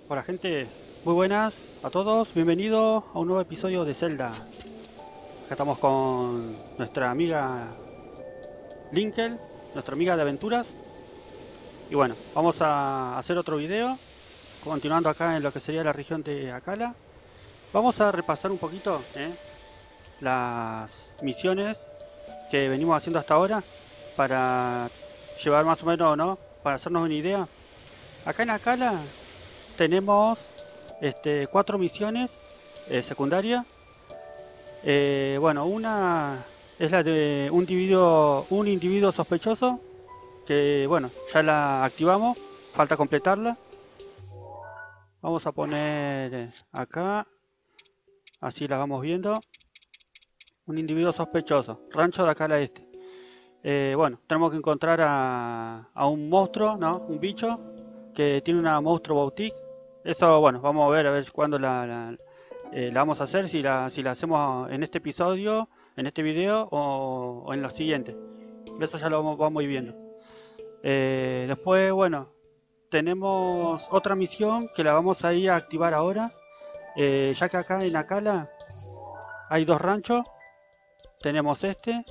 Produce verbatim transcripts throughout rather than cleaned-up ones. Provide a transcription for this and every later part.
Hola gente, muy buenas a todos, bienvenidos a un nuevo episodio de Zelda. Acá estamos con nuestra amiga Linkel, nuestra amiga de aventuras. Y bueno, vamos a hacer otro video, continuando acá en lo que sería la región de Akala. Vamos a repasar un poquito ¿eh? las misiones que venimos haciendo hasta ahora para llevar más o menos, ¿no? Para hacernos una idea. Acá en Akala tenemos este, cuatro misiones eh, secundarias. Eh, bueno, una es la de un individuo, un individuo sospechoso, que bueno, ya la activamos, falta completarla. Vamos a poner eh, acá, así la vamos viendo. Un individuo sospechoso, rancho de acá a la este. Eh, bueno, tenemos que encontrar a, a un monstruo, ¿no? Un bicho que tiene una monstruo boutique. Eso, bueno, vamos a ver a ver cuándo la, la, eh, la vamos a hacer, si la, si la hacemos en este episodio, en este video o, o en los siguientes. Eso ya lo vamos, vamos a ir viendo. Eh, después, bueno, tenemos otra misión que la vamos a ir a activar ahora. Eh, ya que acá en Akala hay dos ranchos. Tenemos este.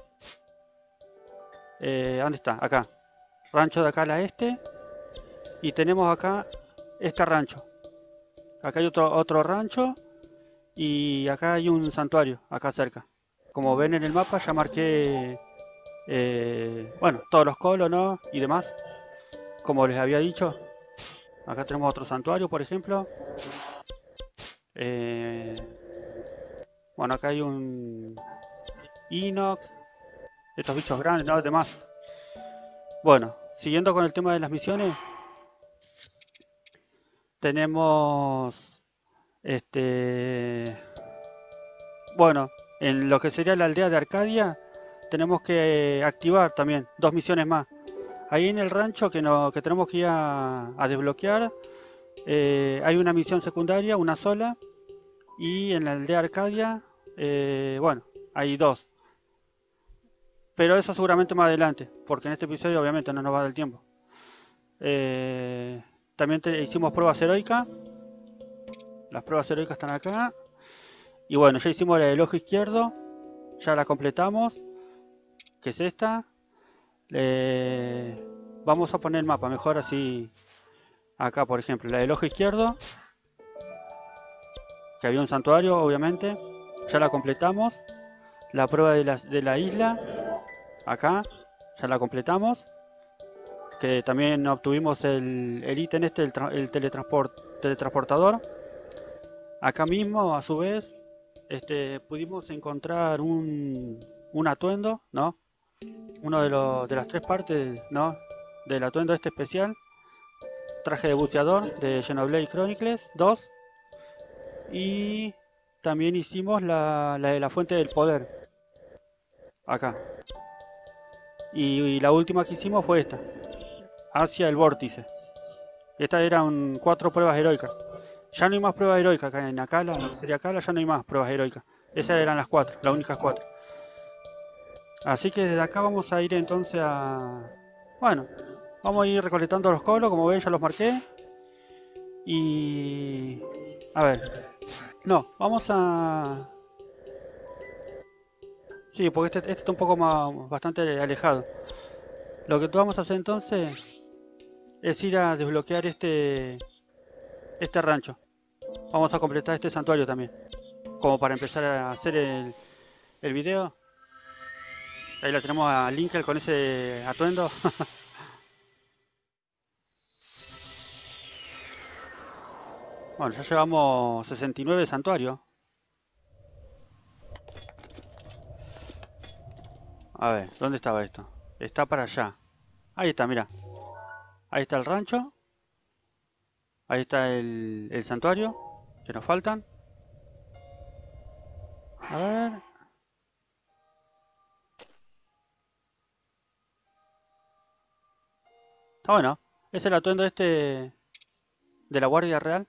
Eh, ¿Dónde está? Acá. Rancho de Akala este. Y tenemos acá este rancho. Acá hay otro, otro rancho. Y acá hay un santuario, acá cerca. Como ven en el mapa ya marqué, eh, bueno, todos los colos, ¿no? Y demás. Como les había dicho, acá tenemos otro santuario, por ejemplo. Eh, bueno, acá hay un Inox. Estos bichos grandes, ¿no? Demás. Bueno, siguiendo con el tema de las misiones, tenemos, este, bueno, en lo que sería la aldea de Arcadia, tenemos que activar también dos misiones más. Ahí en el rancho que, no, que tenemos que ir a, a desbloquear, eh, hay una misión secundaria, una sola. Y en la aldea Arcadia, eh, bueno, hay dos. Pero eso seguramente más adelante, porque en este episodio obviamente no nos va a dar el tiempo. Eh, también te, hicimos pruebas heroicas. Las pruebas heroicas están acá. Y bueno, ya hicimos la del ojo izquierdo. Ya la completamos. Que es esta. Eh, vamos a poner el mapa, mejor así. Acá, por ejemplo, la del ojo izquierdo. Que había un santuario, obviamente. Ya la completamos. La prueba de la, de la isla. Acá. Ya la completamos. Que también obtuvimos el, el ítem este, el, el teletransport, teletransportador. Acá mismo, a su vez, este, pudimos encontrar un, un atuendo, ¿no? Uno de, los, de las tres partes, ¿no? Del atuendo este especial. Traje de buceador de Xenoblade Chronicles dos. Y también hicimos la, la de la fuente del poder. Acá. Y, y la última que hicimos fue esta. Hacia el vórtice. Estas eran cuatro pruebas heroicas. Ya no hay más pruebas heroicas acá en Akala, en lo que sería Akala, ya no hay más pruebas heroicas. Esas eran las cuatro, las únicas cuatro. Así que desde acá vamos a ir entonces a... Bueno, vamos a ir recolectando los colos, como ven ya los marqué. Y... A ver. No, vamos a... Sí, porque este, este está un poco más, bastante alejado. Lo que vamos a hacer entonces es ir a desbloquear este, este rancho. Vamos a completar este santuario también. Como para empezar a hacer el, el video. Ahí la tenemos a Linkel con ese atuendo. Bueno, ya llevamos sesenta y nueve santuarios. A ver, ¿dónde estaba esto? Está para allá. Ahí está, mira. Ahí está el rancho. Ahí está el, el santuario. Que nos faltan. A ver. Está bueno. Es el atuendo este de la Guardia Real.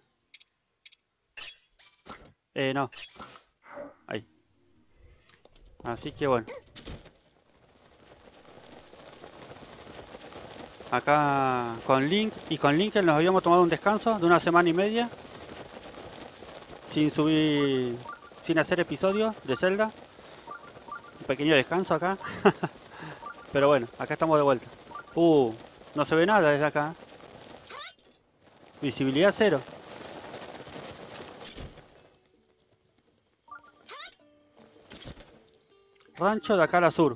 Eh, no. Ahí. Así que bueno. Acá con Link y con Linkel nos habíamos tomado un descanso de una semana y media. Sin subir, sin hacer episodios de Zelda. Un pequeño descanso acá. Pero bueno, acá estamos de vuelta. Uh, no se ve nada desde acá. Visibilidad cero. Rancho de Akala Sur.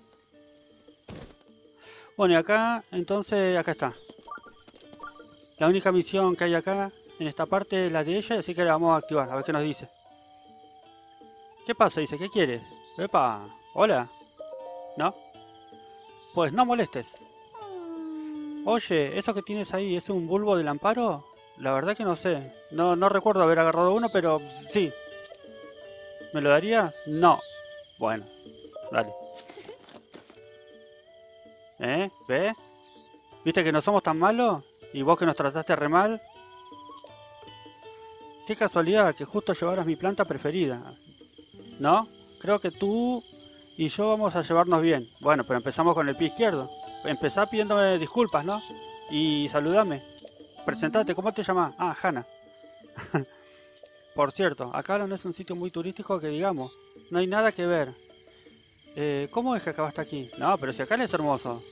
Bueno, y acá, entonces, acá está. La única misión que hay acá, en esta parte, es la de ella, así que la vamos a activar, a ver qué nos dice. ¿Qué pasa? Dice, ¿qué quieres? Epa, hola. ¿No? Pues no molestes. Oye, ¿eso que tienes ahí es un bulbo del amparo? La verdad que no sé. No, no recuerdo haber agarrado uno, pero sí. ¿Me lo darías? No. Bueno, dale. ¿Eh? ¿Ves? ¿Viste que no somos tan malos? ¿Y vos que nos trataste re mal? Qué casualidad que justo llevaras mi planta preferida. ¿No? Creo que tú y yo vamos a llevarnos bien. Bueno, pero empezamos con el pie izquierdo. Empezá pidiéndome disculpas, ¿no? Y saludame. Presentate, ¿cómo te llamas? Ah, Hana. Por cierto, acá no es un sitio muy turístico que digamos. No hay nada que ver. Eh, ¿Cómo es que acabaste aquí? No, pero si acá es hermoso.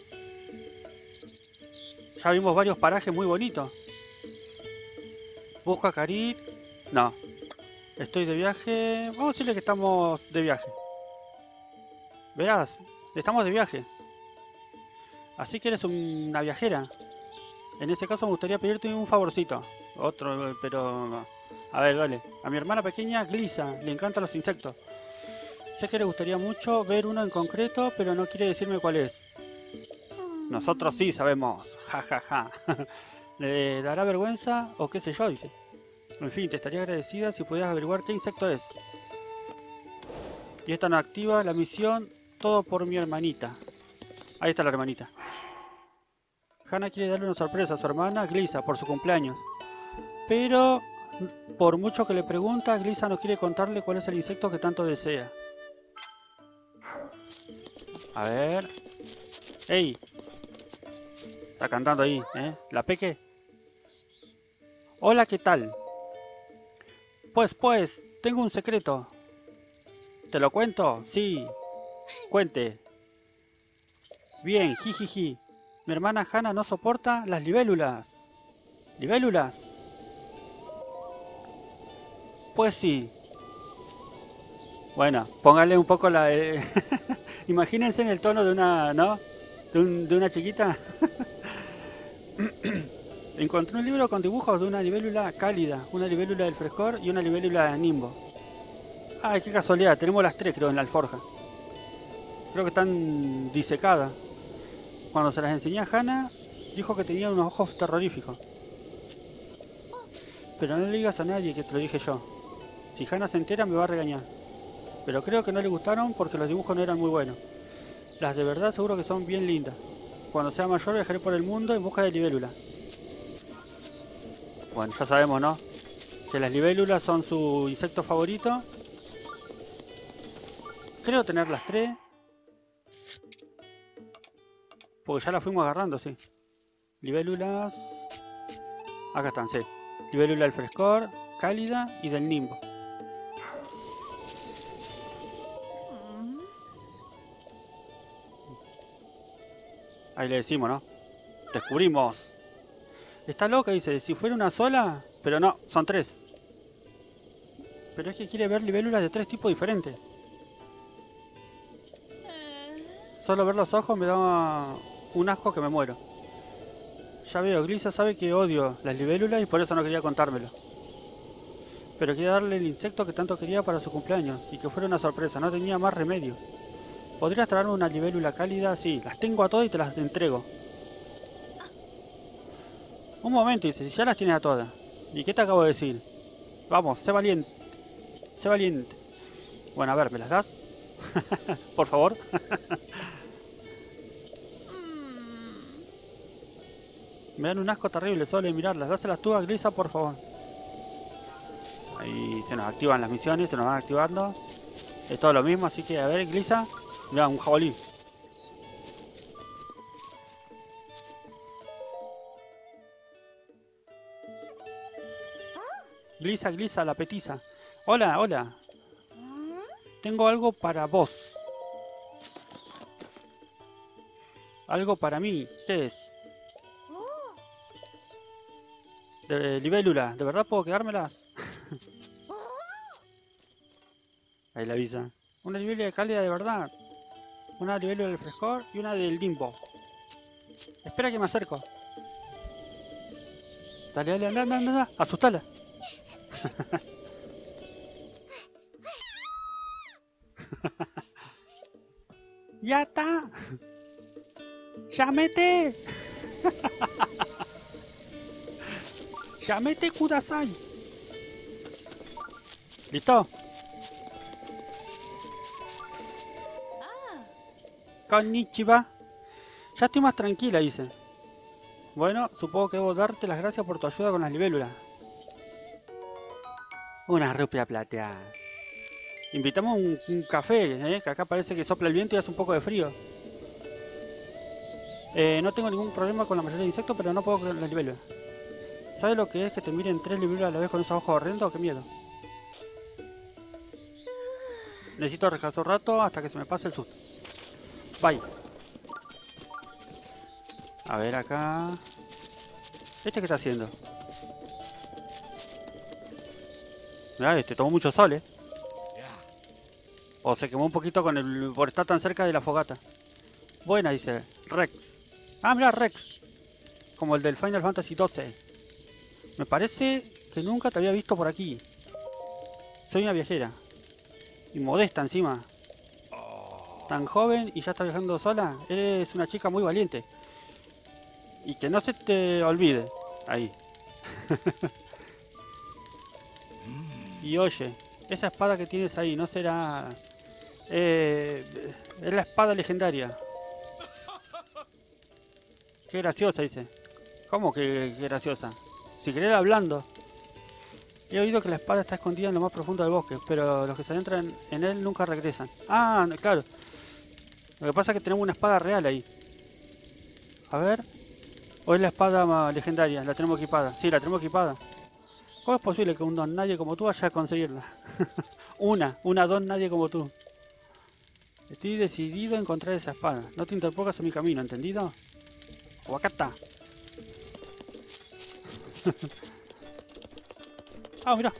Ya vimos varios parajes muy bonitos. Busco a Karit. No. Estoy de viaje. Vamos a decirle que estamos de viaje. Verás, estamos de viaje. Así que eres una viajera. En ese caso me gustaría pedirte un favorcito. Otro, pero... A ver, dale. A mi hermana pequeña, Glisa, le encantan los insectos. Sé que le gustaría mucho ver uno en concreto, pero no quiere decirme cuál es. Nosotros sí sabemos. Ja, ja, ja. ¿Le dará vergüenza o qué sé yo? Dice. En fin, te estaría agradecida si pudieras averiguar qué insecto es. Y esta no activa la misión, todo por mi hermanita. Ahí está la hermanita. Hana quiere darle una sorpresa a su hermana Glisa por su cumpleaños. Pero, por mucho que le pregunta, Glisa no quiere contarle cuál es el insecto que tanto desea. A ver... ¡Ey! Está cantando ahí, ¿eh? ¿La Peque? Hola, ¿qué tal? Pues, pues, tengo un secreto. ¿Te lo cuento? Sí. Cuente. Bien, jijiji. Mi hermana Hana no soporta las libélulas. ¿Libélulas? Pues sí. Bueno, póngale un poco la... Eh, imagínense en el tono de una... ¿no? De, un, de una chiquita. Encontré un libro con dibujos de una libélula cálida, una libélula del frescor y una libélula de nimbo. Ay, qué casualidad, tenemos las tres creo en la alforja. Creo que están disecadas. Cuando se las enseñé a Hana, dijo que tenía unos ojos terroríficos. Pero no le digas a nadie que te lo dije yo. Si Hana se entera me va a regañar. Pero creo que no le gustaron porque los dibujos no eran muy buenos. Las de verdad seguro que son bien lindas. Cuando sea mayor viajaré por el mundo en busca de libélula. Bueno, ya sabemos, ¿no? Que las libélulas son su insecto favorito. Creo tener las tres. Porque ya las fuimos agarrando, sí. Libélulas... Acá están, sí. Libélula del frescor, cálida y del nimbo. Ahí le decimos, ¿no? Descubrimos. Está loca, dice. Si fuera una sola... Pero no, son tres. Pero es que quiere ver libélulas de tres tipos diferentes. Solo ver los ojos me da un asco que me muero. Ya veo, Glisa sabe que odio las libélulas y por eso no quería contármelo. Pero quería darle el insecto que tanto quería para su cumpleaños y que fuera una sorpresa, no tenía más remedio. ¿Podrías traerme una libélula cálida? Sí, las tengo a todas y te las entrego. Un momento, dice, si ya las tienes a todas. ¿Y qué te acabo de decir? Vamos, sé valiente. Sé valiente. Bueno, a ver, ¿me las das? Por favor. Me dan un asco terrible solo de mirarlas. Dáselas tú a Glisa, por favor. Ahí se nos activan las misiones, se nos van activando. Es todo lo mismo, así que a ver, Glisa. Mira, un jabalí. Glisa, Glisa, la petiza. Hola, hola. Tengo algo para vos. Algo para mí. ¿Qué es? De libélula. ¿De verdad puedo quedármelas? Ahí la avisa. Una libélula cálida de verdad. Una libélula del frescor y una del limbo. Espera que me acerco. Dale, dale, anda, anda, anda. Asustala. ¡Ya está! ¡Llámete! ¡Llámete, Kudasai! ¿Listo? Konnichiwa. Ya estoy más tranquila, dice. Bueno, supongo que debo darte las gracias por tu ayuda con las libélulas. Una rupia plateada. Invitamos un, un café, ¿eh? Que acá parece que sopla el viento y hace un poco de frío. Eh, no tengo ningún problema con la mayoría de insectos, pero no puedo con las libélulas. ¿Sabes lo que es que te miren tres libélulas a la vez con esos ojos horrendos? ¡Qué miedo! Necesito descansar un rato hasta que se me pase el susto. Bye. A ver acá... ¿Este qué está haciendo? Mirá, este tomó mucho sol, ¿eh? O se quemó un poquito con el por estar tan cerca de la fogata. Buena, dice Rex. Ah, mira, Rex. Como el del Final Fantasy doce. Me parece que nunca te había visto por aquí. Soy una viajera. Y modesta encima. Tan joven y ya está viajando sola. Eres una chica muy valiente. Y que no se te olvide. Ahí. Y oye, esa espada que tienes ahí no será... Eh, es la espada legendaria. Qué graciosa, dice. ¿Cómo que qué graciosa? Si querés hablando. He oído que la espada está escondida en lo más profundo del bosque, pero los que se adentran en él nunca regresan. Ah, claro. Lo que pasa es que tenemos una espada real ahí. A ver. ¿O es la espada legendaria? La tenemos equipada. Sí, la tenemos equipada. ¿Cómo es posible que un don nadie como tú vaya a conseguirla? una, una don nadie como tú. Estoy decidido a encontrar esa espada. No te interpongas en mi camino, ¿entendido? O acá está. Ah, mira.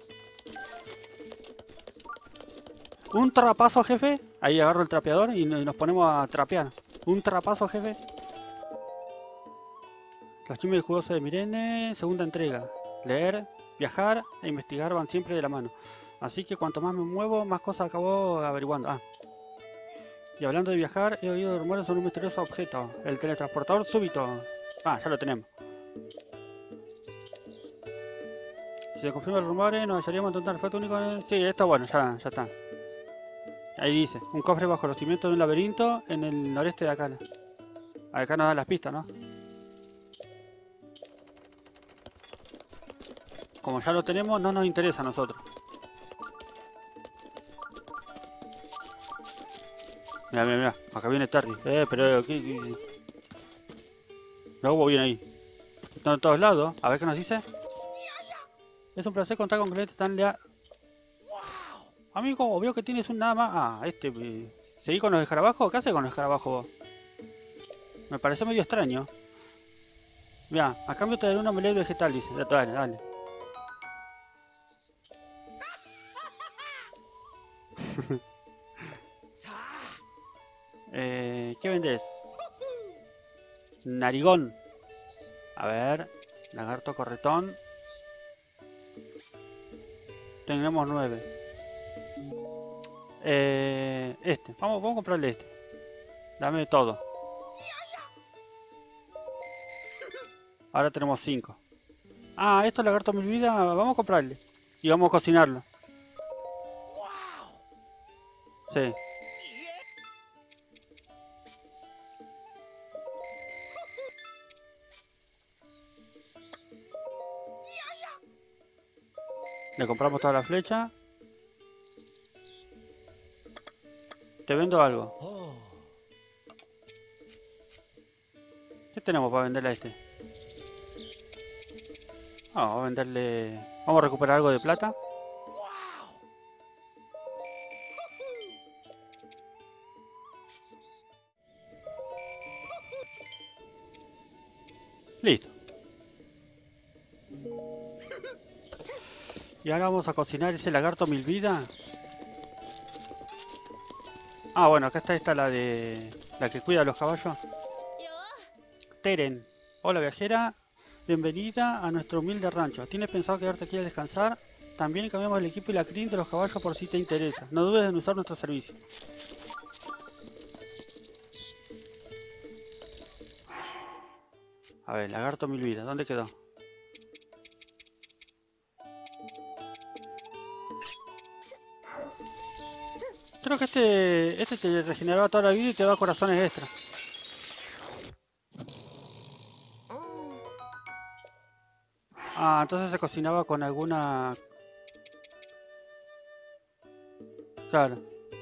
Un trapazo, jefe. Ahí agarro el trapeador y nos ponemos a trapear. Un trapazo, jefe. Los chismes jugosos de Mirene, segunda entrega. Leer, viajar e investigar van siempre de la mano. Así que cuanto más me muevo, más cosas acabo averiguando. Ah. Y hablando de viajar, he oído rumores sobre un misterioso objeto. El teletransportador súbito. Ah, ya lo tenemos. Si se confirman los rumores, nos hallaríamos en un artefacto único. Sí, esto bueno, ya, ya está. Ahí dice, un cofre bajo los cimientos de un laberinto en el noreste de acá. Acá nos dan las pistas, ¿no? Como ya lo tenemos, no nos interesa a nosotros. Mira, mira, mira, acá viene Terry. Eh, pero aquí... ¿qué? Luego viene ahí. Están en todos lados. A ver qué nos dice. Es un placer contar con clientes tan leales. Amigo, veo que tienes un nada más. Ah, este... Eh, ¿seguí con los escarabajos? ¿Qué hace con los escarabajos vos? Me parece medio extraño. Mira, a cambio te daré una melé vegetal, dice. Dale, dale. eh, ¿Qué vendes? Narigón. A ver. Lagarto corretón. Tenemos nueve. Eh, este. Vamos, vamos a comprarle este. Dame todo. Ahora tenemos cinco. Ah, esto es lagarto mil vidas. Vamos a comprarle. Y vamos a cocinarlo. Sí. Le compramos toda la flecha. Te vendo algo. ¿Qué tenemos para venderle a este? Vamos a venderle... Vamos a recuperar algo de plata. Listo. Y ahora vamos a cocinar ese lagarto mil vidas. Ah, bueno, acá está esta, la de... la que cuida a los caballos. Teren. Hola viajera. Bienvenida a nuestro humilde rancho. ¿Tienes pensado quedarte aquí a descansar? También cambiamos el equipo y la crin de los caballos por si te interesa. No dudes en usar nuestro servicio. A ver, lagarto mil vidas. ¿Dónde quedó? Creo que este, este te regeneraba toda la vida y te da corazones extra. Ah, entonces se cocinaba con alguna... Claro.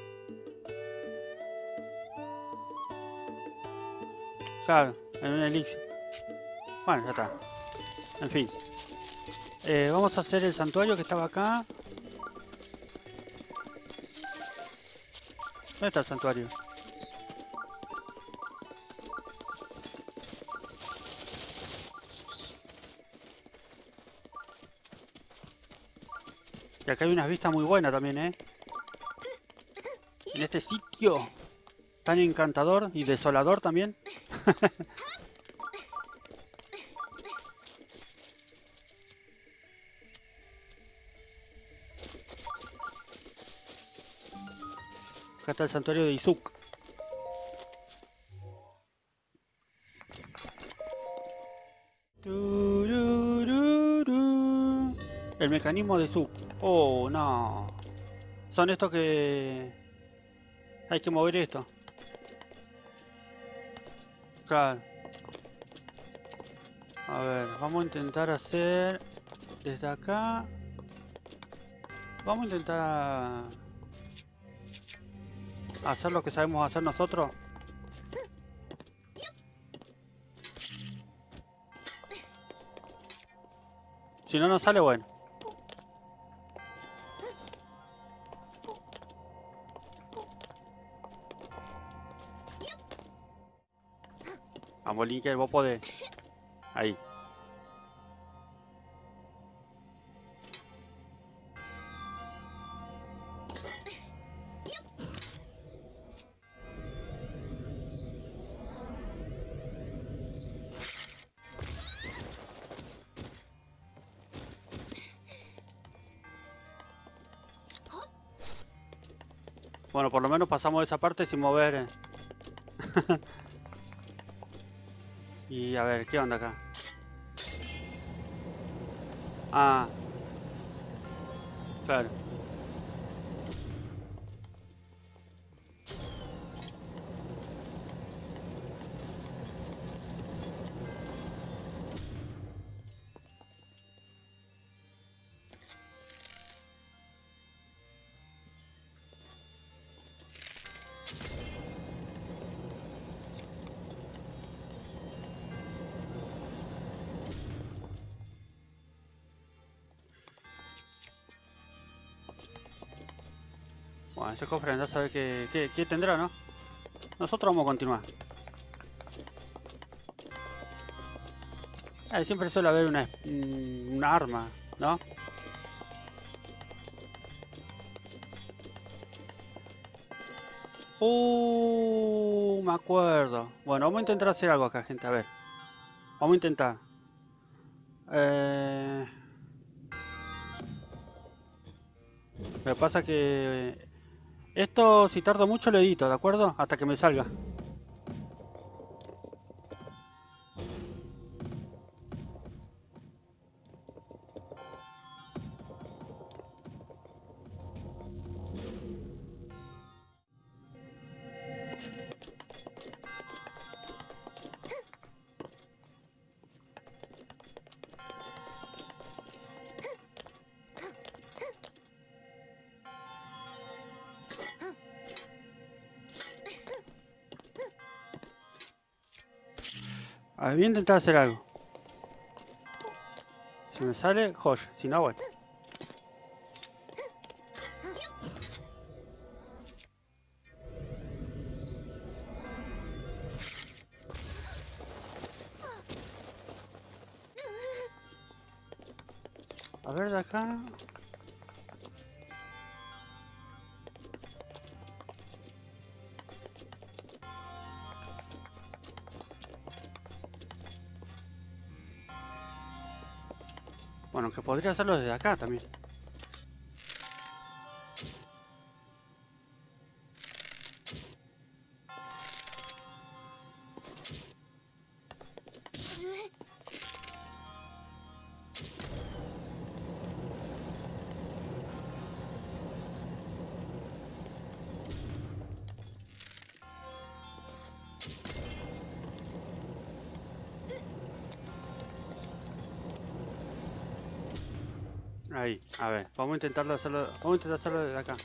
Claro, en un elixir. Bueno, ya está. En fin. Eh, vamos a hacer el santuario que estaba acá. ¿Dónde está el santuario? Y acá hay unas vistas muy buenas también, ¿eh? En este sitio tan encantador y desolador también. Acá está el santuario de Izuk. Turururu. El mecanismo de Izuk. Oh, no. Son estos que... Hay que mover esto. Claro. A ver, vamos a intentar hacer... Desde acá... Vamos a intentar... Hacer lo que sabemos hacer nosotros. Si no nos sale, bueno. Vamos, Linker, vos podés. Ahí. Bueno, por lo menos pasamos esa parte sin mover. Y a ver, ¿qué onda acá? Ah, claro. Bueno, ese cofre anda a saber qué, qué, qué tendrá, ¿no? Nosotros vamos a continuar. Eh, siempre suele haber una, una arma, ¿no? Uh, me acuerdo. Bueno, vamos a intentar hacer algo acá, gente. A ver. Vamos a intentar. Eh... Lo que pasa que... Esto, si tardo mucho, lo edito, ¿de acuerdo? Hasta que me salga. A ver, voy a intentar hacer algo. Si me sale, joya. Si no, bueno. A ver de acá. Bueno, que podría hacerlo desde acá también. Ahí, a ver, vamos a intentarlo hacerlo, vamos a intentar hacerlo desde acá.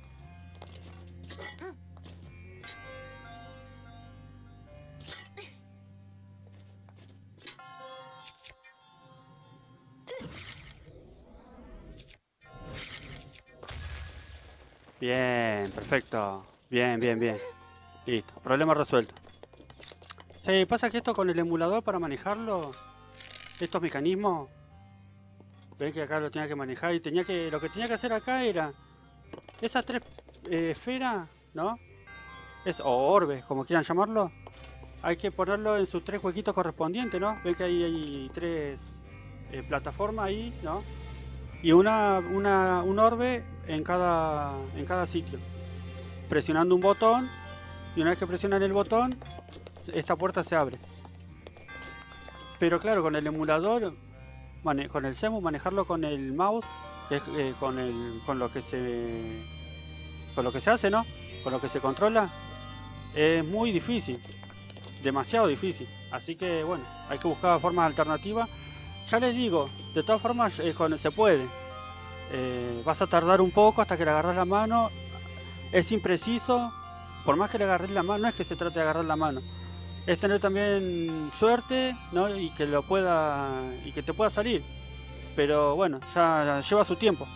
Bien, perfecto. Bien, bien, bien. Listo, problema resuelto. Sí, pasa que esto con el emulador para manejarlo, estos mecanismos, ven que acá lo tenía que manejar y tenía que, lo que tenía que hacer acá era esas tres eh, esferas, ¿no? Es, o orbes, como quieran llamarlo. Hay que ponerlo en sus tres huequitos correspondientes, ¿no? Ven que ahí hay tres eh, plataformas ahí, ¿no? Y una, una, un orbe en cada, en cada sitio. Presionando un botón, y una vez que presionan el botón, esta puerta se abre. Pero claro, con el emulador, con el CEMU, manejarlo con el mouse, que es eh, con, el, con lo que se con lo que se hace, ¿no? Con lo que se controla, es muy difícil, demasiado difícil. Así que bueno, hay que buscar formas alternativas. Ya les digo, de todas formas eh, con, se puede. Eh, vas a tardar un poco hasta que le agarras la mano. Es impreciso. Por más que le agarres la mano, no es que se trate de agarrar la mano. Es tener también suerte, ¿no? Y que lo pueda. Y que te pueda salir. Pero bueno, ya, ya lleva su tiempo.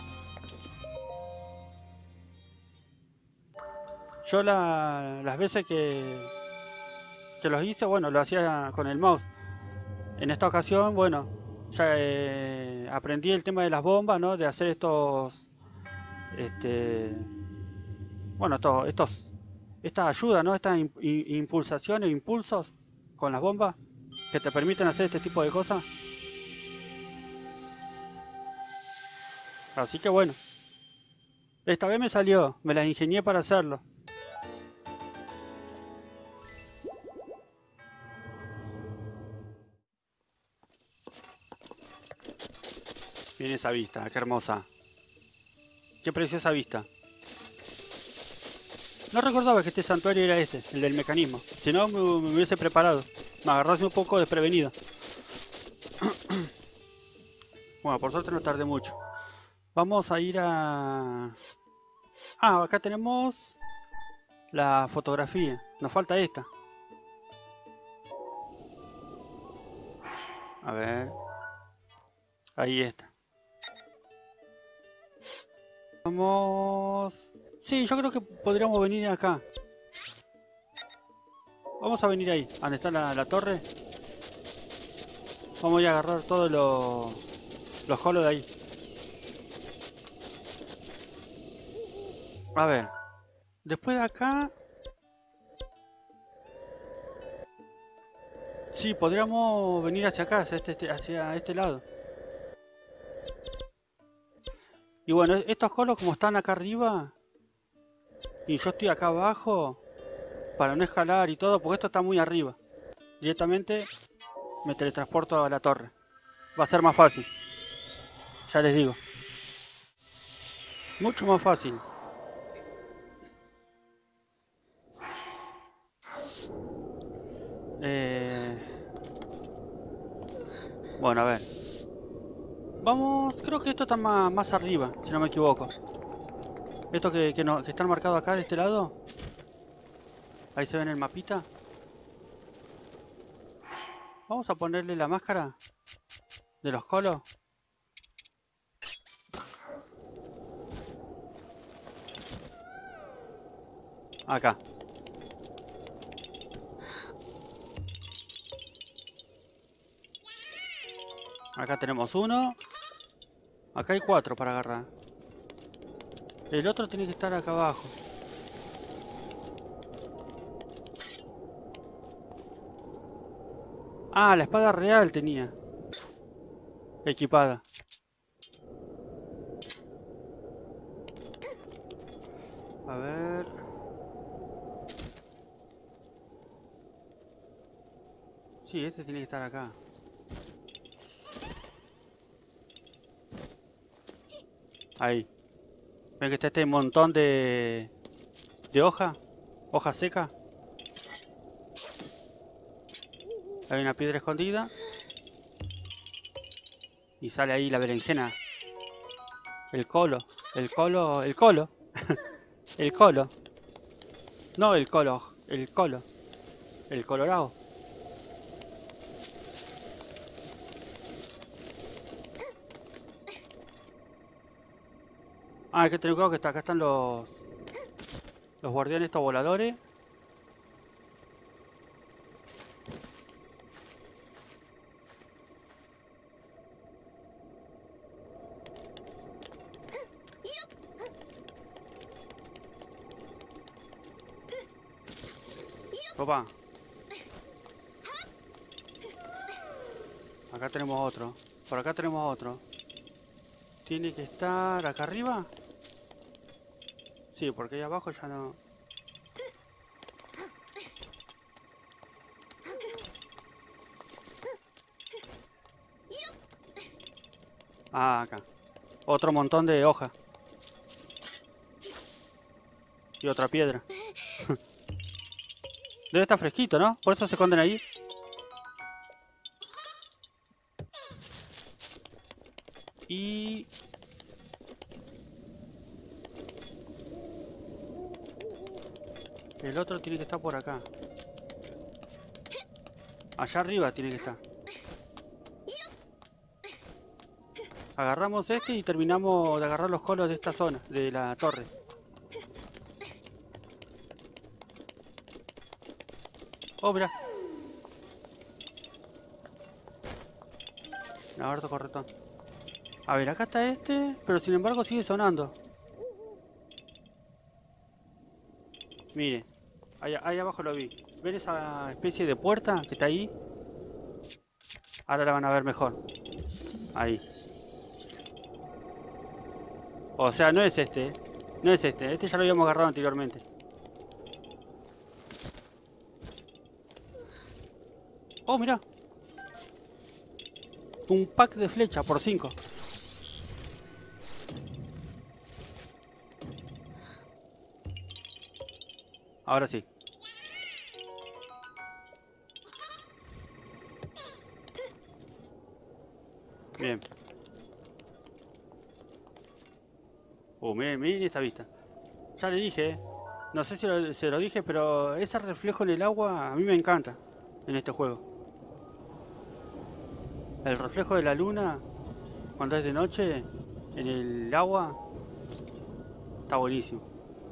Yo la, las veces que, que los hice, bueno, lo hacía con el mouse. En esta ocasión, bueno, ya eh, aprendí el tema de las bombas, ¿no? De hacer estos, este, bueno, estos, estos estas ayudas, ¿no? Estas in, in, impulsaciones, impulsos con las bombas que te permiten hacer este tipo de cosas. Así que bueno, esta vez me salió, me las ingenié para hacerlo. Miren esa vista, qué hermosa. Qué preciosa vista. No recordaba que este santuario era este, el del mecanismo. Si no, me, me hubiese preparado. Me agarrase un poco desprevenido. Bueno, por suerte no tardé mucho. Vamos a ir a... Ah, acá tenemos la fotografía. Nos falta esta. A ver. Ahí está. Vamos... Sí, yo creo que podríamos venir acá. Vamos a venir ahí, donde está la, la torre. Vamos a ir a agarrar todos los, los colos de ahí. A ver. Después de acá... Sí, podríamos venir hacia acá, hacia este, hacia este lado. Y bueno, estos colos como están acá arriba... Y yo estoy acá abajo... Para no escalar y todo, porque esto está muy arriba. Directamente me teletransporto a la torre. Va a ser más fácil. Ya les digo. Mucho más fácil. Eh... Bueno, a ver. Vamos, creo que esto está más, más arriba, si no me equivoco. Estos que, que, no, que están marcados acá de este lado. Ahí se ve en el mapita. Vamos a ponerle la máscara de los colos. Acá. Acá tenemos uno. Acá hay cuatro para agarrar. El otro tiene que estar acá abajo. Ah, la espada real tenía. Equipada. A ver. Sí, este tiene que estar acá. Ahí. Ven que está este montón de... de hoja. Hoja seca. Hay una piedra escondida. Y sale ahí la berenjena. El colo. El colo. El colo. El colo. No el colo. El colo. El colorado. Ah, hay que tener cuidado que está, acá están los... los guardianes estos voladores. Opa. Acá tenemos otro. Por acá tenemos otro. Tiene que estar acá arriba. Sí, porque ahí abajo ya no... Ah, acá. Otro montón de hojas. Y otra piedra. Debe estar fresquito, ¿no? Por eso se esconden ahí. Y... el otro tiene que estar por acá. Allá arriba tiene que estar. Agarramos este y terminamos de agarrar los colos de esta zona, de la torre. Oh, mirá. Lagarto corretón. A ver, acá está este, pero sin embargo sigue sonando. Mire, ahí, ahí abajo lo vi. ¿Ven esa especie de puerta que está ahí? Ahora la van a ver mejor. Ahí. O sea, no es este, ¿eh? No es este. Este ya lo habíamos agarrado anteriormente. Oh, mirá. Un pack de flecha por cinco. Ahora sí. Bien. Oh, miren, miren esta vista. Ya le dije, ¿eh? No sé si lo, se lo dije, pero ese reflejo en el agua a mí me encanta en este juego. El reflejo de la luna cuando es de noche en el agua está buenísimo.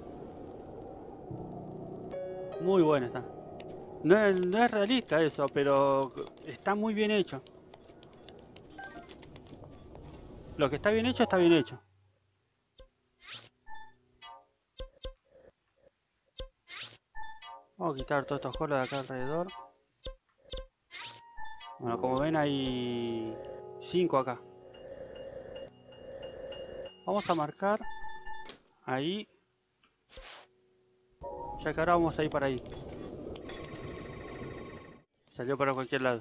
Muy bueno está. No es, no es realista eso, pero está muy bien hecho. Lo que está bien hecho está bien hecho. Vamos a quitar todos estos colos de acá alrededor. Bueno, como ven hay cinco acá. Vamos a marcar ahí. Ya que ahora vamos a ir para ahí. Salió para cualquier lado.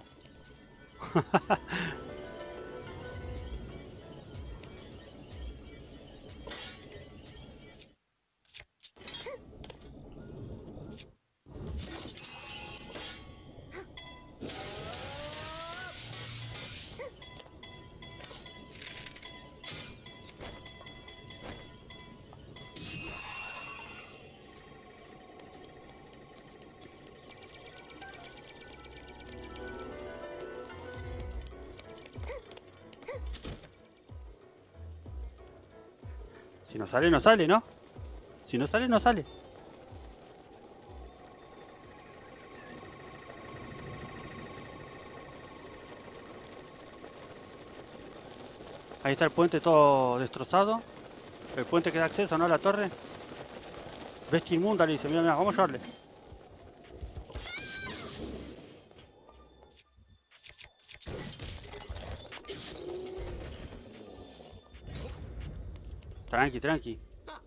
Si no sale, no sale, ¿no? Si no sale, no sale. Ahí está el puente todo destrozado. El puente que da acceso, ¿no? A la torre. Bestia inmunda, le dice. Mira, mira, vamos a ayudarle. Tranqui, tranqui.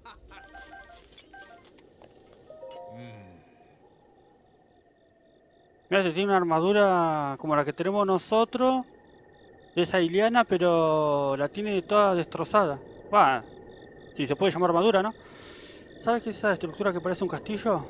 Mira, este tiene una armadura como la que tenemos nosotros. Esa Iliana, pero la tiene toda destrozada. Va, si se puede llamar armadura, ¿no? ¿Sabes qué es esa estructura que parece un castillo?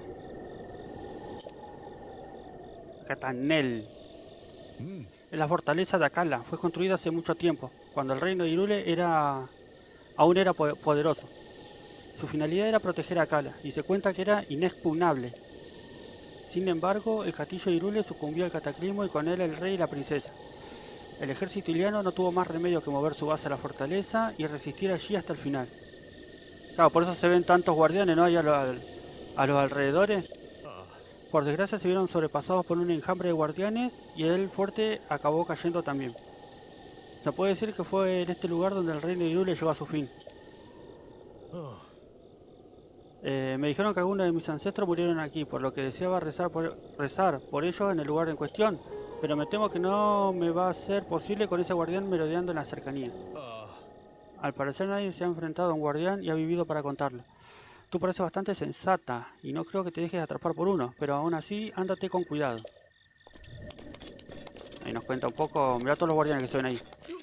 Catanel. Es la fortaleza de Akala. Fue construida hace mucho tiempo, cuando el reino de Hyrule era... aún era po poderoso. Su finalidad era proteger a Akala, y se cuenta que era inexpugnable. Sin embargo, el castillo de Hyrule sucumbió al cataclismo y con él el rey y la princesa. El ejército iliano no tuvo más remedio que mover su base a la fortaleza y resistir allí hasta el final. Claro, por eso se ven tantos guardianes, ¿no? Ahí a, lo, a los alrededores. Por desgracia se vieron sobrepasados por un enjambre de guardianes y el fuerte acabó cayendo también. Se puede decir que fue en este lugar donde el reino de Hyrule llegó a su fin. Eh, me dijeron que algunos de mis ancestros murieron aquí, por lo que deseaba rezar por, rezar por ellos en el lugar en cuestión. Pero me temo que no me va a ser posible con ese guardián merodeando en la cercanía. Al parecer nadie se ha enfrentado a un guardián y ha vivido para contarlo. Tú pareces bastante sensata y no creo que te dejes atrapar por uno, pero aún así ándate con cuidado. Ahí nos cuenta un poco, mirá todos los guardianes que se ven ahí.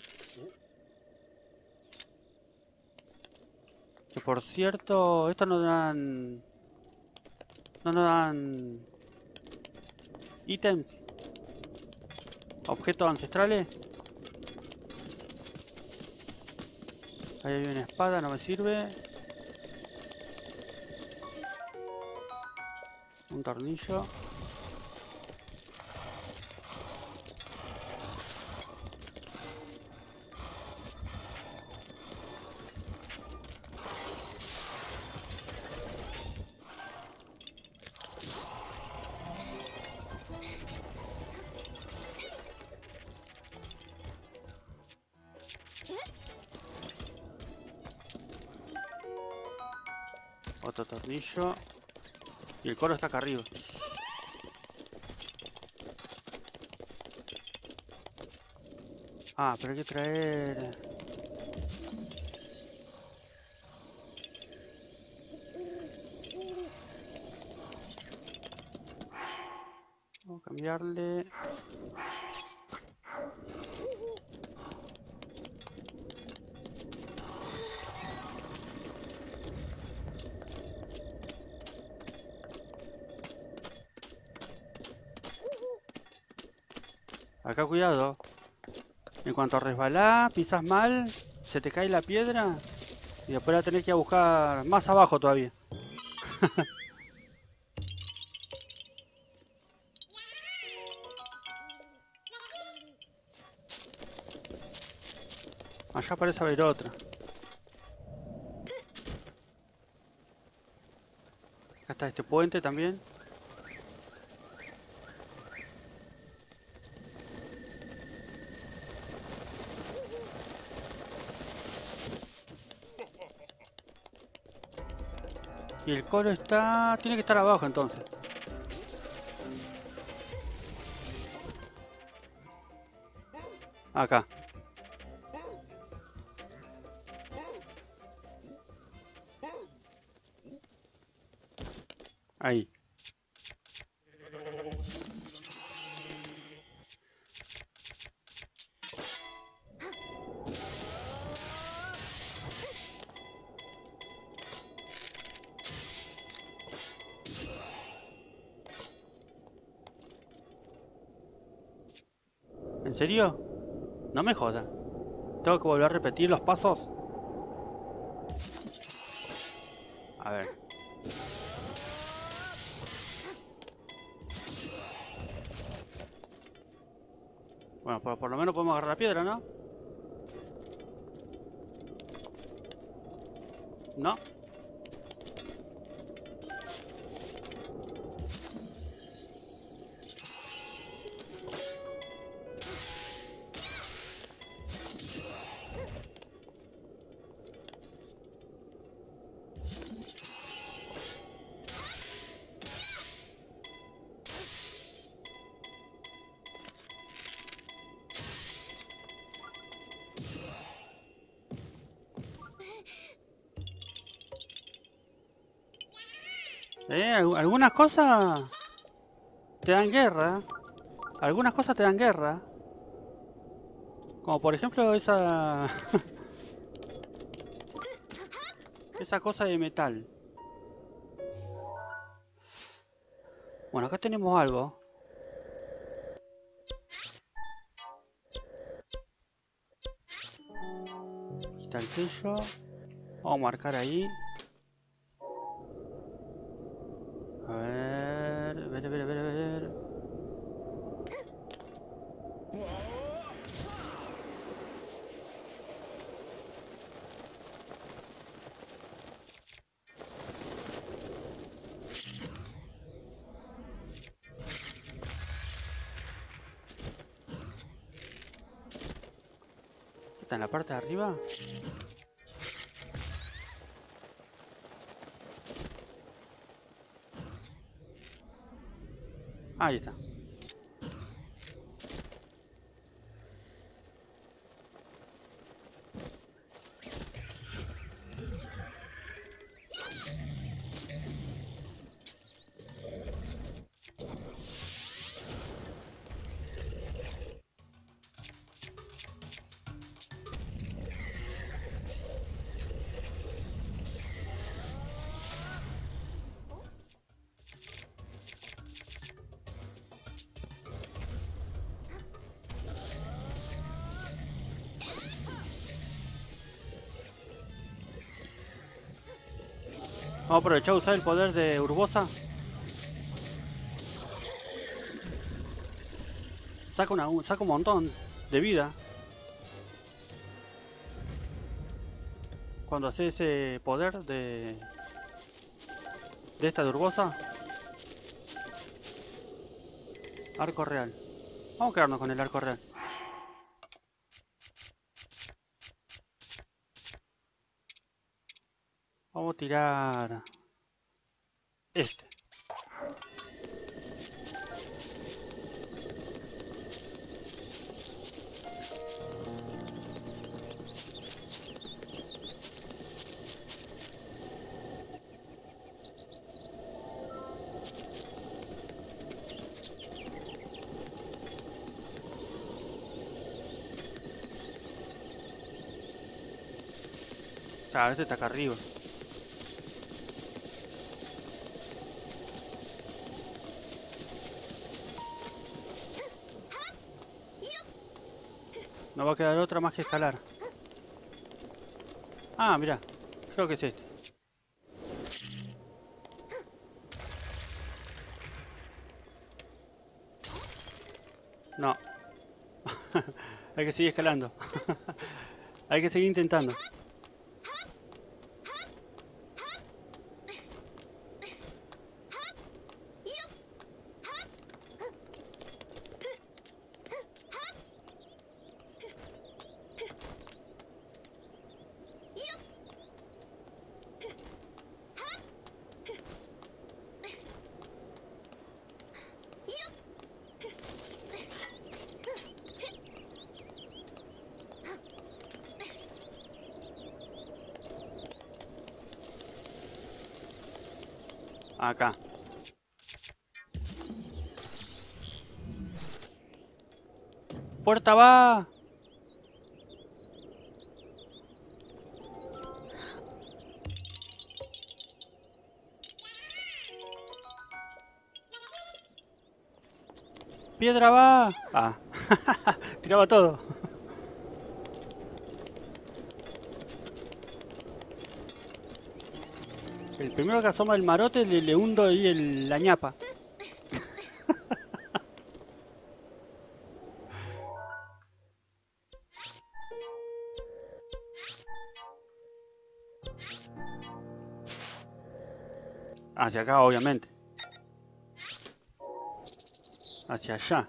Que por cierto, estos no dan... No nos dan... ítems. Objetos ancestrales. Ahí hay una espada, no me sirve. Un tornillo. Otro tornillo. Y el coro está acá arriba. Ah, pero hay que traer... Vamos a cambiarle... Acá cuidado. En cuanto a resbalar, pisas mal, se te cae la piedra y después la tenés que ir a buscar más abajo todavía. Allá parece haber otra. Acá está este puente también. Y el coro está... tiene que estar abajo entonces. Acá. Ahí. ¿En serio? No me jodas. Tengo que volver a repetir los pasos. A ver. Bueno, por, por lo menos podemos agarrar la piedra, ¿no? ¿No? Eh, Algu- algunas cosas te dan guerra. Algunas cosas te dan guerra. Como por ejemplo esa... esa cosa de metal. Bueno, acá tenemos algo. Aquí está el sello. Vamos a marcar ahí. A ver, a ver, a ver, a ver, a ver. ¿Está en la parte de arriba? Ahí está. Vamos a aprovechar a usar el poder de Urbosa. Saca, una, un- saca un montón de vida cuando hace ese poder de, de esta de Urbosa. Arco real. Vamos a quedarnos con el arco real. Vamos a tirar este. Ah, este está acá arriba. No va a quedar otra más que escalar. Ah, mira. Creo que es este. No. Hay que seguir escalando. Hay que seguir intentando. Acá. ¡Puerta va! ¡Piedra va! Ah. Tiraba todo. El primero que asoma el marote le, le hundo ahí el, la ñapa. Hacia acá, obviamente. Hacia allá.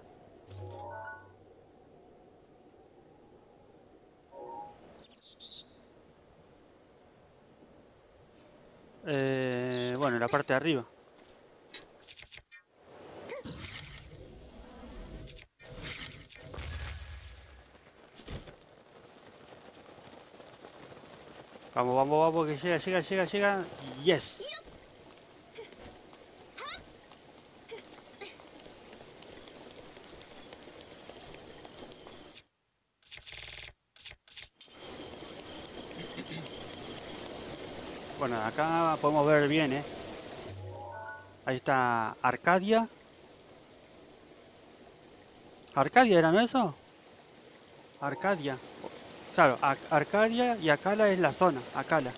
Eh, bueno, en la parte de arriba. Vamos, vamos, vamos, que llega, llega, llega, llega. Yes. Bueno, acá podemos ver bien, ¿eh? Ahí está Arcadia. ¿Arcadia era, no eso? Arcadia. Claro, Ar- Arcadia y Acala es la zona, Acala.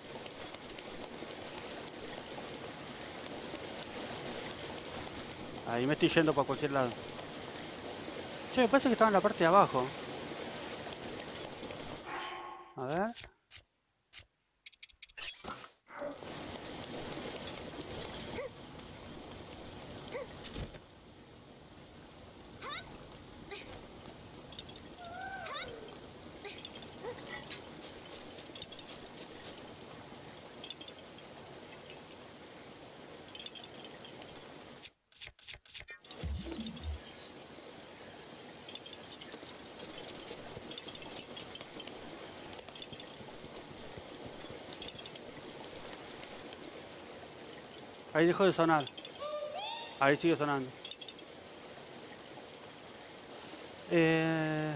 Ahí me estoy yendo para cualquier lado. Che, me parece que estaba en la parte de abajo. A ver. Ahí dejó de sonar. Ahí sigue sonando. Eh...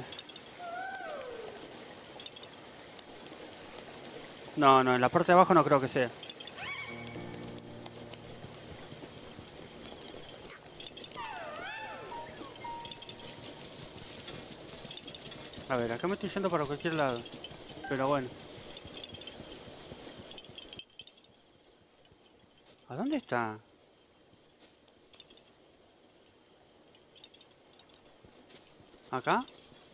No, no, en la parte de abajo no creo que sea. A ver, acá me estoy yendo para cualquier lado. Pero bueno. ¿A dónde está? ¿Acá?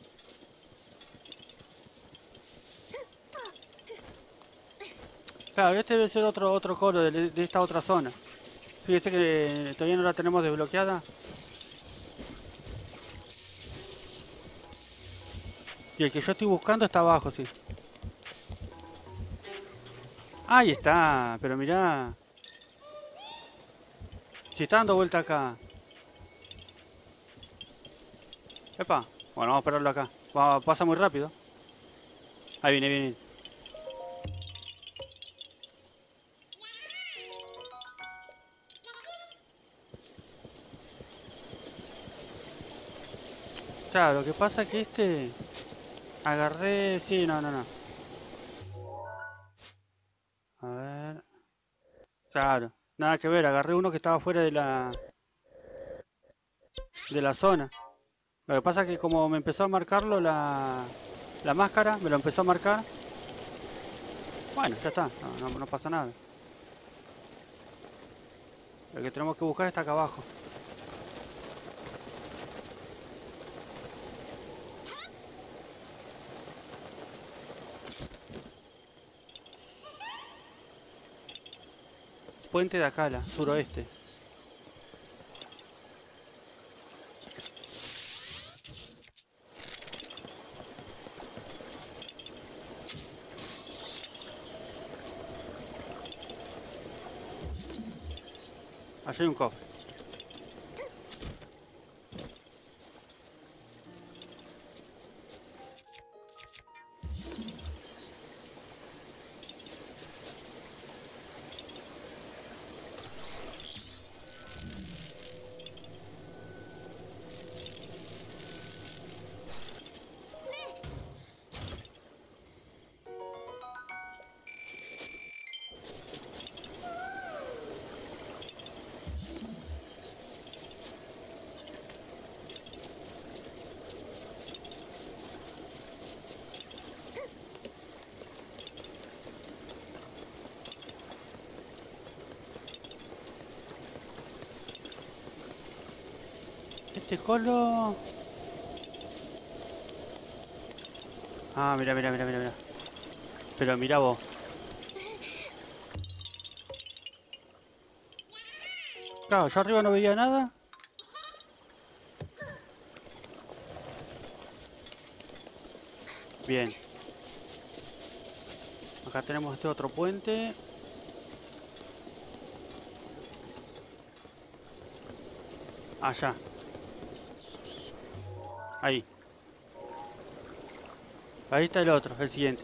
Claro, este debe ser otro otro coro de, de esta otra zona. Fíjese que todavía no la tenemos desbloqueada. Y el que yo estoy buscando está abajo, sí. Ahí está, pero mirá. Si está dando vuelta acá. Epa. Bueno, vamos a esperarlo acá. Va, pasa muy rápido. Ahí viene, viene. Claro, lo que pasa es que este... Agarré... Sí, no, no, no. A ver... Claro. Nada que ver, agarré uno que estaba fuera de la... De la zona. Lo que pasa es que como me empezó a marcarlo la... La máscara, me lo empezó a marcar. Bueno, ya está. No, no, no pasa nada. Lo que tenemos que buscar está acá abajo. Puente de Acala, suroeste. Allí hay un cofre. Este colo... Ah, mira, mira, mira, mira, mira. Pero mira vos. Claro, yo arriba no veía nada. Bien. Acá tenemos este otro puente. Allá. Ahí. Ahí está el otro, el siguiente.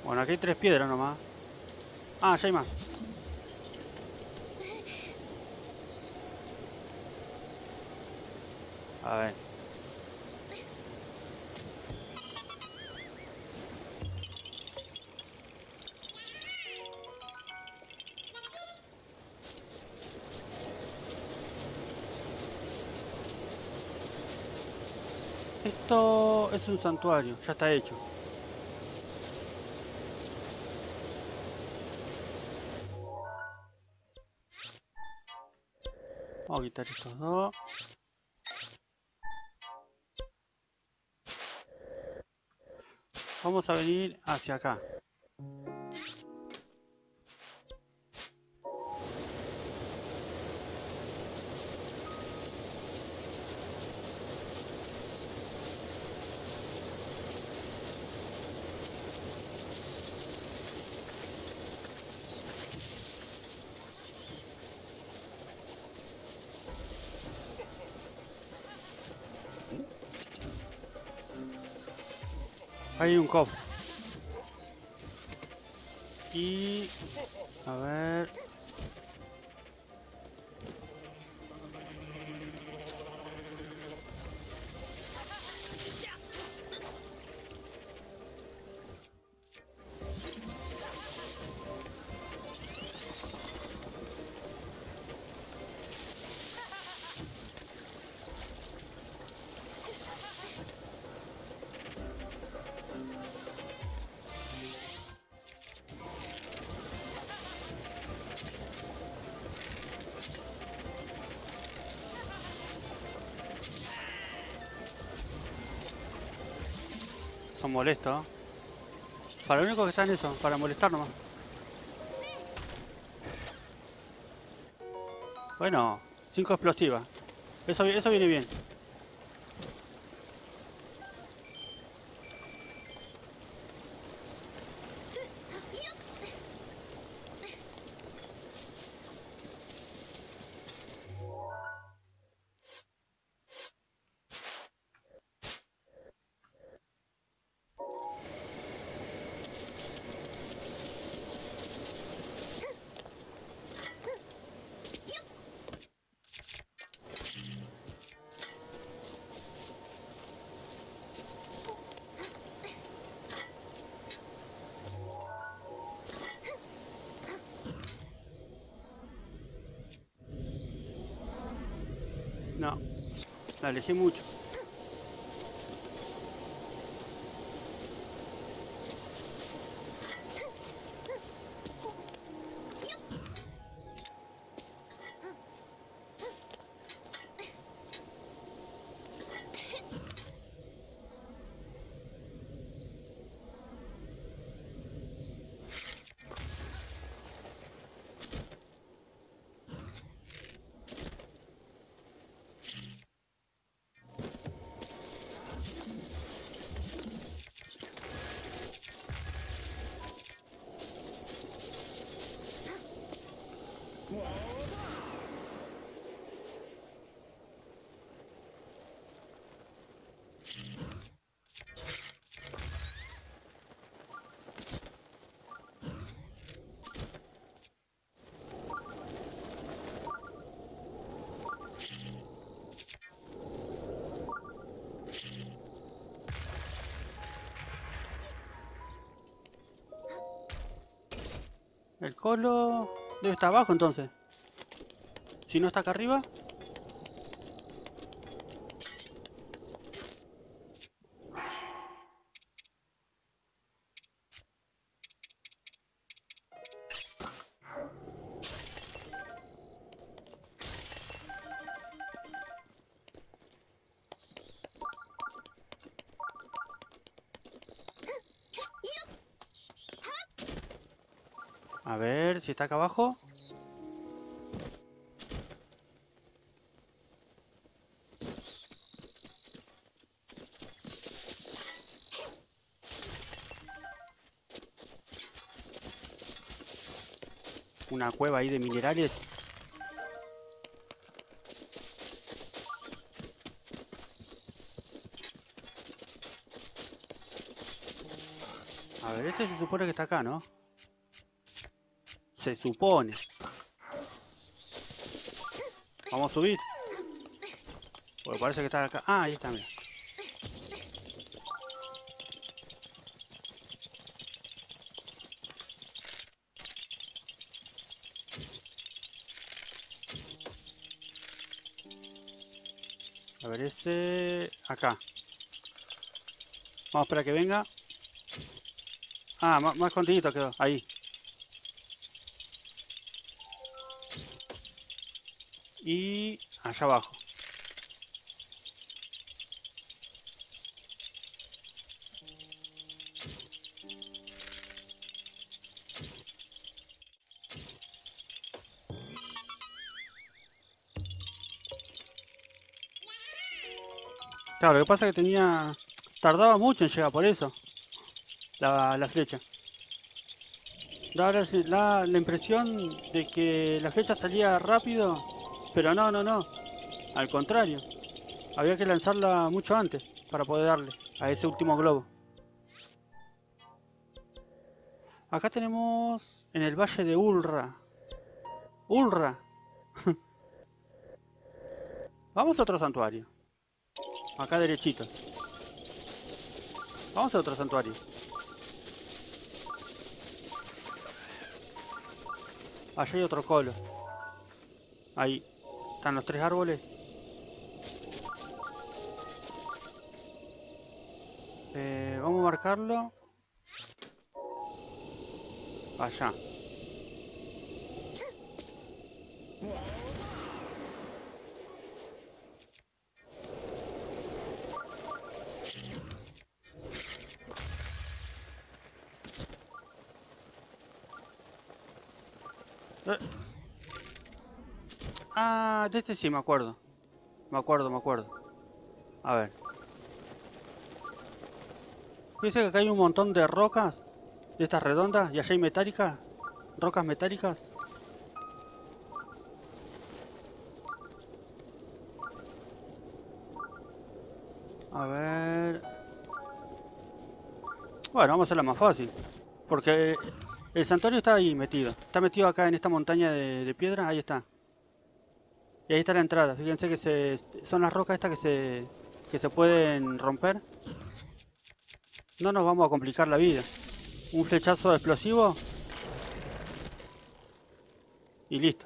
Bueno, aquí hay tres piedras nomás. Ah, ya hay más. A ver. Esto es un santuario, ya está hecho. Vamos a quitar estos dos. Vamos a venir hacia acá. Hay un cofre. Y... a ver... son molestos. Para lo único que están eso, para molestar nomás. Bueno, cinco explosivas. Eso, eso viene bien. No, la alejé mucho. El colo debe estar abajo entonces. Si no está acá arriba. A ver si está acá abajo. Una cueva ahí de minerales. A A ver, este se supone que está acá, ¿no? Se supone. Vamos a subir. Porque parece que está acá. Ah, ahí está, mira. A ver, ese... acá. Vamos a esperar a que venga. Ah, más, más escondidito quedó. Ahí. Y allá abajo. Claro, lo que pasa es que tenía... tardaba mucho en llegar, por eso. La, la flecha. Da la, la, la impresión de que la flecha salía rápido, pero no, no, no. Al contrario. Había que lanzarla mucho antes para poder darle a ese último globo. Acá tenemos en el valle de Ulra. Ulra. Vamos a otro santuario. Acá derechito. Vamos a otro santuario. Allá hay otro colo. Ahí. Están los tres árboles. Eh, vamos a marcarlo. Allá. Eh. Ah, de este sí me acuerdo. Me acuerdo, me acuerdo. A ver. Fíjense que acá hay un montón de rocas. De estas redondas. Y allá hay metálicas. Rocas metálicas. A ver... Bueno, vamos a hacerla más fácil. Porque el santuario está ahí metido. Está metido acá en esta montaña de, de piedra. Ahí está. Y ahí está la entrada. Fíjense que se, son las rocas estas que se, que se pueden romper. No nos vamos a complicar la vida. Un flechazo explosivo. Y listo.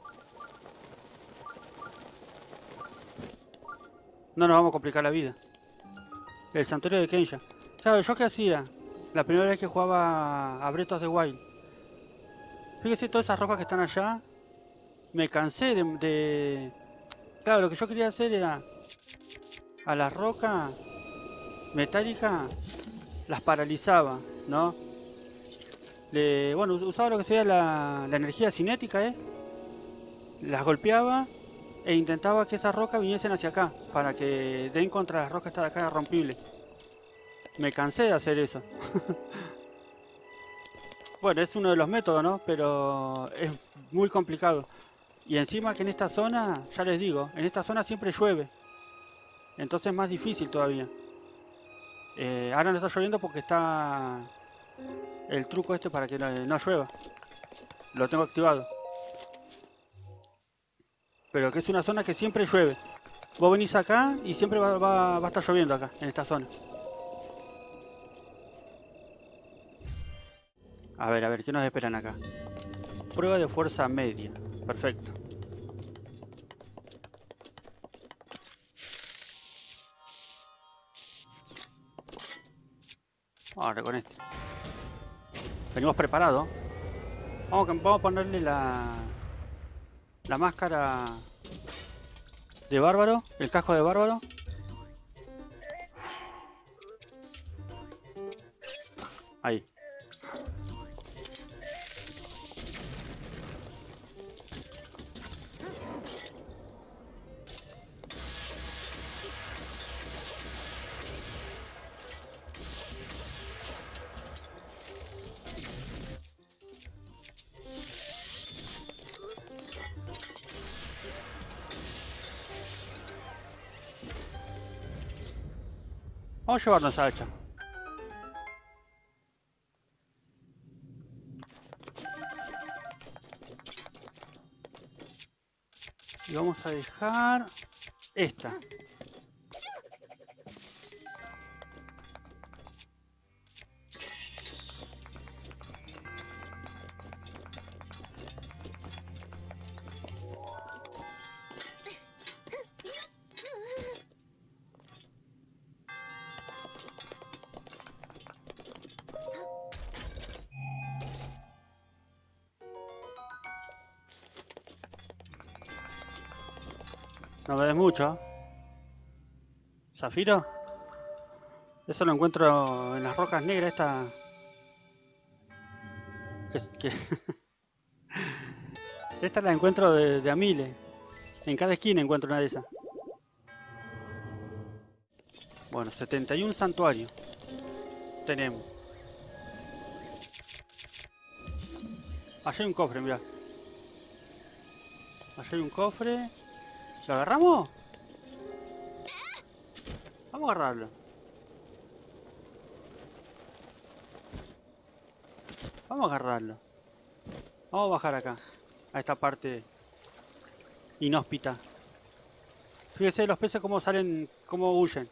No nos vamos a complicar la vida. El santuario de Kensha. Claro, ¿yo qué hacía? La primera vez que jugaba a Breath of the Wild. Fíjese todas esas rocas que están allá. Me cansé de, de... Claro, lo que yo quería hacer era... A las rocas metálicas las paralizaba, ¿no? Le, bueno, usaba lo que sería la, la energía cinética, ¿eh? Las golpeaba e intentaba que esas rocas viniesen hacia acá, para que den contra las rocas estas de acá rompibles. Me cansé de hacer eso. Bueno, es uno de los métodos, ¿no? Pero es muy complicado. Y encima que en esta zona, ya les digo, en esta zona siempre llueve. Entonces es más difícil todavía. Eh, ahora no está lloviendo porque está el truco este para que no, no llueva. Lo tengo activado. Pero que es una zona que siempre llueve. Vos venís acá y siempre va, va, va a estar lloviendo acá, en esta zona. A ver, a ver, ¿qué nos esperan acá? Prueba de fuerza media. Perfecto. Ahora con este. Venimos preparados. Vamos, vamos a ponerle la, la máscara de bárbaro, el casco de bárbaro. Ahí. Vamos a llevarnos a hacha. Y vamos a dejar esta. No me des mucho. ¿Zafiro? Eso lo encuentro en las rocas negras esta. Que, que esta la encuentro de, de a miles. En cada esquina encuentro una de esas. Bueno, setenta y uno santuarios tenemos. Allá hay un cofre, mirá. Allá hay un cofre. ¿Lo agarramos? Vamos a agarrarlo. Vamos a agarrarlo. Vamos a bajar acá. A esta parte inhóspita. Fíjese los peces cómo salen, cómo huyen.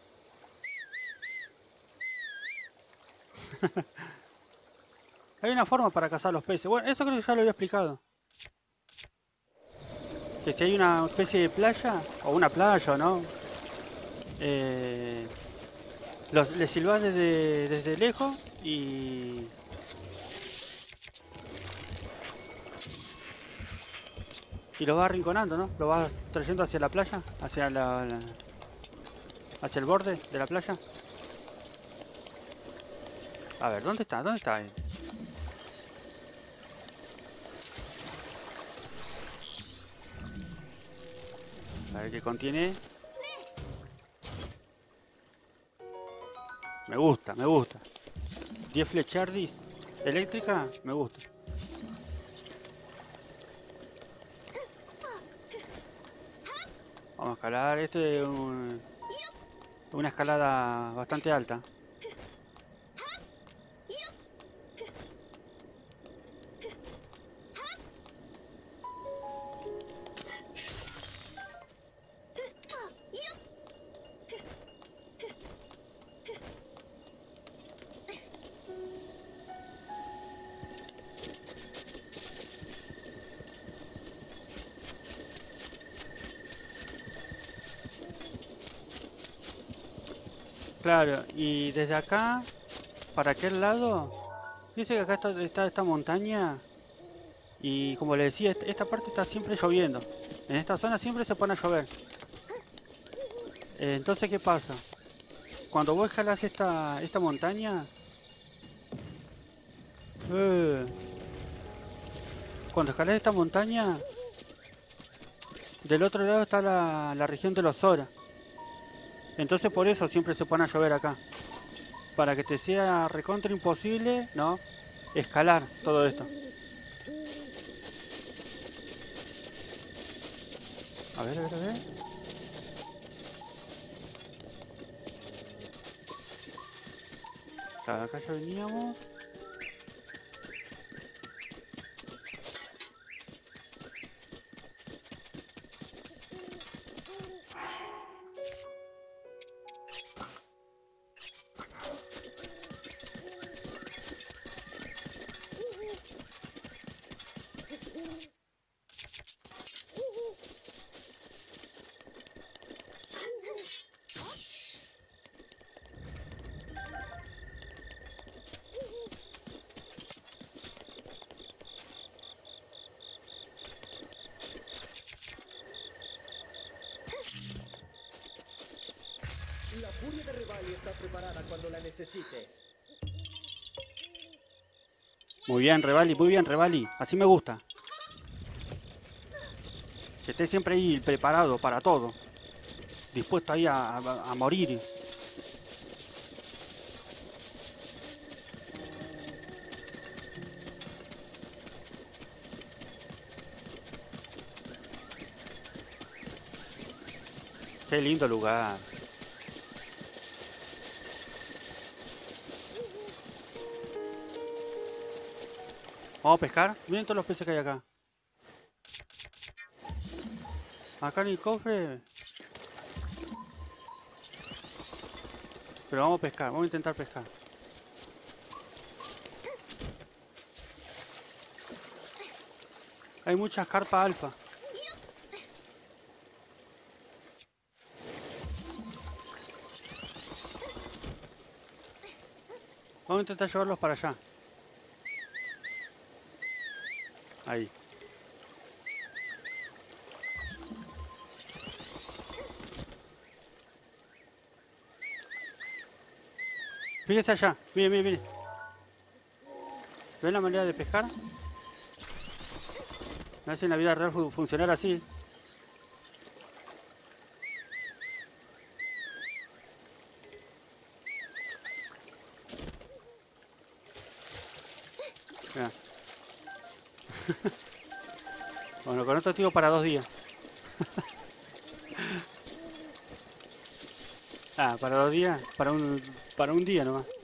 Hay una forma para cazar los peces. Bueno, eso creo que ya lo había explicado. Que si hay una especie de playa, o una playa, ¿no? Eh, los, les silbás desde, desde lejos y... Y los vas arrinconando, ¿no? Lo vas trayendo hacia la playa, hacia la, la hacia el borde de la playa. A ver, ¿dónde está? ¿Dónde está él? A ver qué contiene. Me gusta, me gusta. diez flechardis eléctrica, me gusta. Vamos a escalar. Este es un, una escalada bastante alta. Claro, y desde acá, para aquel lado, dice que acá está, está esta montaña y como le decía, est- esta parte está siempre lloviendo. En esta zona siempre se pone a llover. Eh, entonces, ¿qué pasa? Cuando vos escalás esta, esta montaña, eh, cuando escalás esta montaña, del otro lado está la, la región de los Zora. Entonces por eso siempre se pone a llover acá. Para que te sea recontra imposible, ¿no? Escalar todo esto. A ver, a ver, a ver. Claro, acá ya veníamos. La furia de Revali está preparada cuando la necesites. Muy bien, Revali, muy bien, Revali. Así me gusta. Que estés siempre ahí preparado para todo. Dispuesto ahí a, a, a morir. Qué lindo lugar. Vamos a pescar. Miren todos los peces que hay acá. Acá en el cofre. Pero vamos a pescar, vamos a intentar pescar. Hay muchas carpas alfa. Vamos a intentar llevarlos para allá. Ahí. Fíjese allá. Mire, mire, mire. ¿Ven la manera de pescar? Me hace en la vida real fu funcionar así. Mira. Bueno, con esto tiro para dos días. Ah, para dos días, para un, para un día nomás.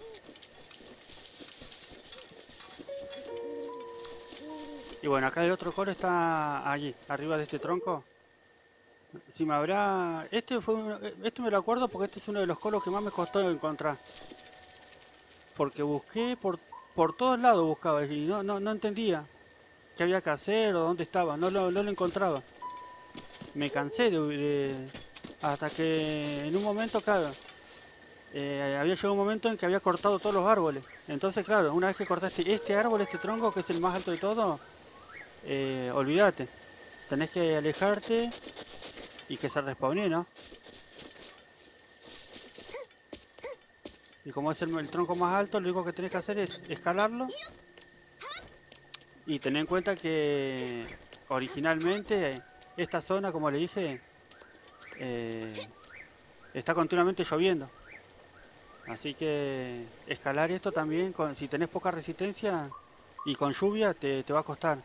Y bueno, acá el otro coro está allí, arriba de este tronco. Si me habrá... Este fue uno- este me lo acuerdo porque este es uno de los coros que más me costó encontrar. Porque busqué por, por todos lados buscaba y no, no, no entendía qué había que hacer o dónde estaba, no lo, no lo encontraba. Me cansé de, de- hasta que en un momento, claro, eh, había llegado un momento en que había cortado todos los árboles. Entonces, claro, una vez que cortaste este árbol, este tronco, que es el más alto de todo, eh, olvídate. Tenés que alejarte y que se respawnee, ¿no? Y como es el, el tronco más alto, lo único que tenés que hacer es escalarlo. Y tener en cuenta que originalmente esta zona, como le dije, eh, está continuamente lloviendo. Así que escalar esto también, con, si tenés poca resistencia y con lluvia, te, te va a costar.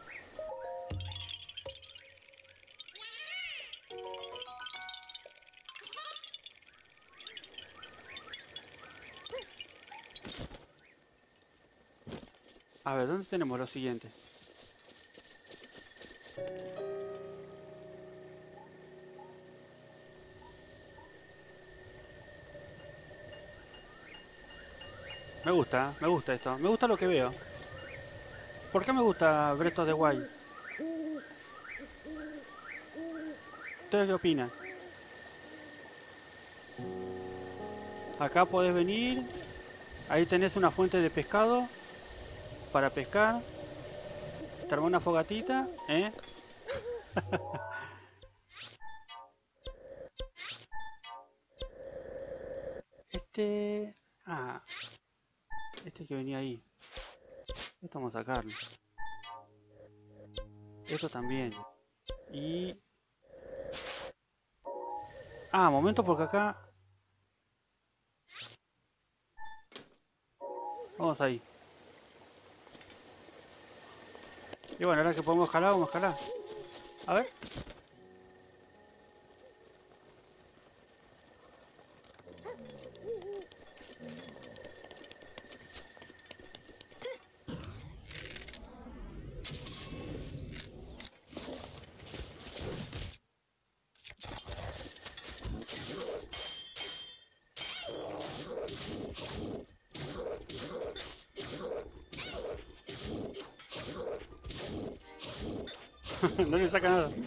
A ver, ¿dónde tenemos lo siguiente? Me gusta, me gusta esto. Me gusta lo que veo. ¿Por qué me gusta Breath of the Wild? ¿Ustedes qué opinan? Acá podés venir. Ahí tenés una fuente de pescado para pescar. Te armó una fogatita, ¿eh? Este... Ah, este que venía ahí. Esto vamos a sacarlo. Esto también. Y... Ah, momento porque acá... Vamos ahí. Y bueno, ahora que podemos jalar, vamos a jalar. A ver. No le saca nada.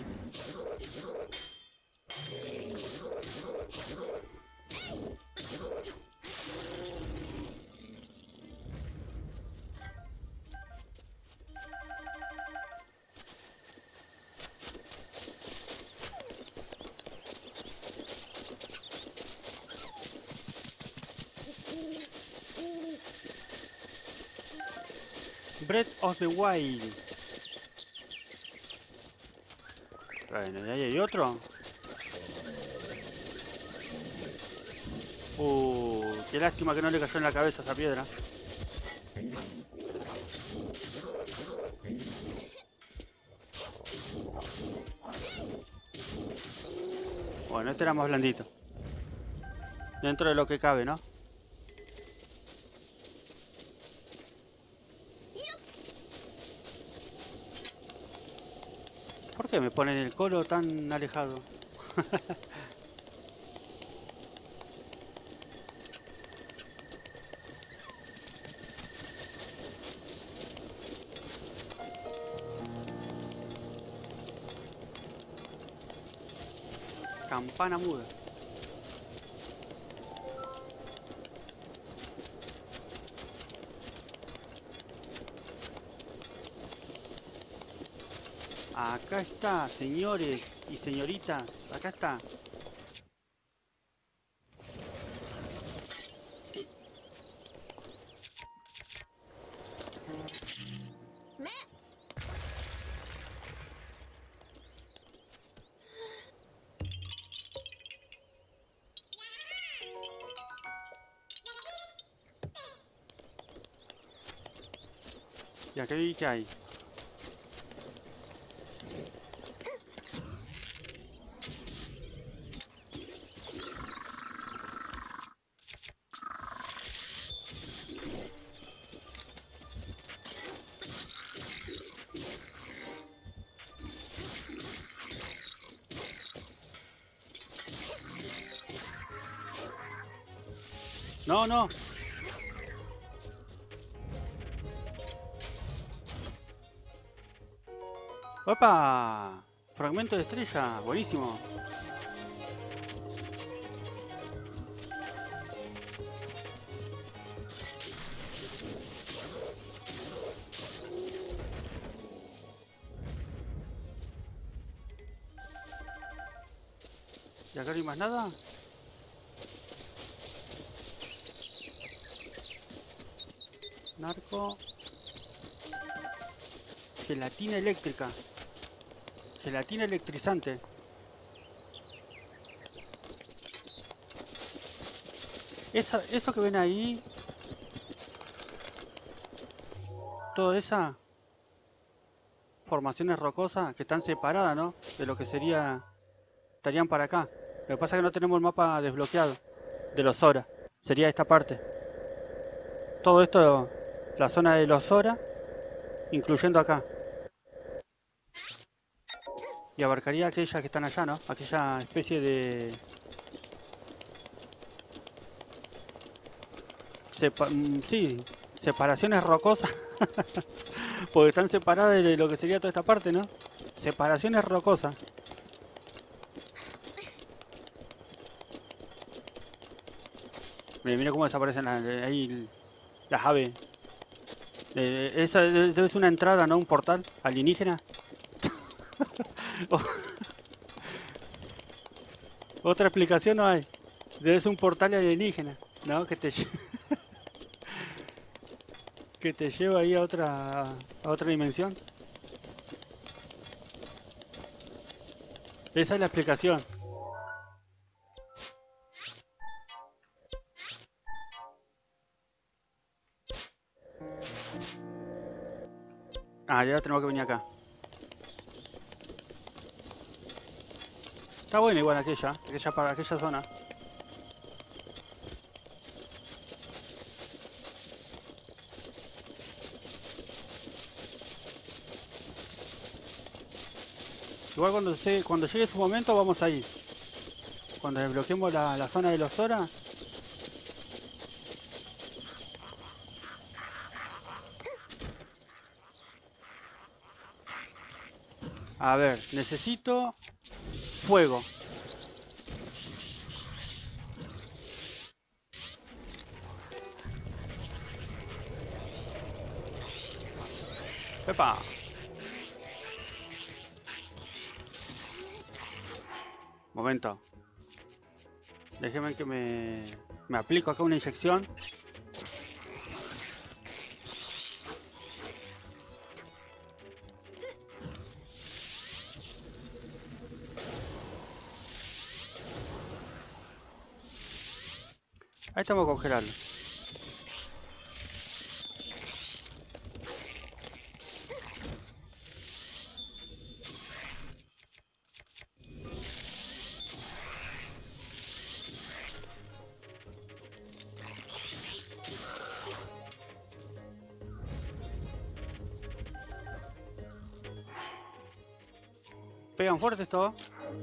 Breath of the Wild. Bueno, ¿y ahí hay otro? Uh, qué lástima que no le cayó en la cabeza esa piedra. Bueno, este era más blandito. Dentro de lo que cabe, ¿no? ¿Por ¿Por qué me ponen el colo tan alejado? Campana muda. Acá está, señores y señoritas. Acá está. ¿Y aquí qué hay? No, no. ¡Opa! Fragmento de estrella. Buenísimo. ¿Y acá no hay más nada? Narco. Gelatina eléctrica. Gelatina electrizante. Esa, eso que ven ahí. Toda esa. Formaciones rocosas que están separadas, ¿no? De lo que sería. Estarían para acá. Lo que pasa es que no tenemos el mapa desbloqueado. De los Zora. Sería esta parte. Todo esto. La zona de los Zora. Incluyendo acá. Y abarcaría aquellas que están allá, ¿no? Aquella especie de... Sepa sí, separaciones rocosas. Porque están separadas de lo que sería toda esta parte, ¿no? Separaciones rocosas. Mira, mira cómo desaparecen las, ahí las aves. Eh, esa debe ser una entrada, ¿no? Un portal alienígena. Otra explicación no hay. Debe ser un portal alienígena, ¿no? Que te que te lleva ahí a otra a otra dimensión. Esa es la explicación. Ah, ya tenemos que venir acá. Está buena igual aquella, aquella para aquella zona. Igual cuando, se, cuando llegue su momento vamos a ir. Cuando desbloqueemos la, la zona de los Zora. A ver, necesito fuego. ¡Epa! Momento. Déjeme que me, me aplico acá una inyección. Ahí estamos congelando. pegan fuerte esto.